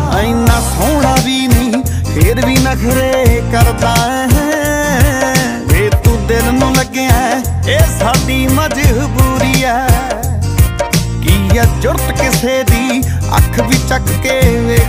ਇੰਨਾ ਸੋਹਣਾ ਵੀ ਨਹੀਂ ਫੇਰ ਵੀ ਨਖਰੇ ਕਰਦਾ ਹੈ ਵੇ ਤੂੰ ਦਿਲ ਨੂੰ ਲੱਗਿਆ ਇਹ ਸਾਡੀ ਮਜਬੂਰੀ ਹੈ ਕੀ ਆ ਜੁਰਤ ਕਿਸੇ ਦੀ ਅੱਖ ਵੀ ਚੱਕ ਕੇ